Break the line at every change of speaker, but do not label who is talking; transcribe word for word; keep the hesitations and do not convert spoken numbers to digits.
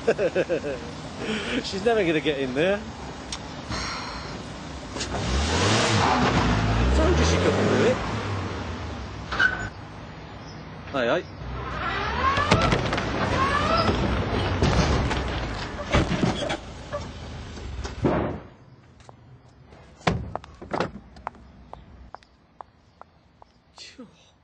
She's never going to get in there. I told you she couldn't do it. Hey, hey. Phew.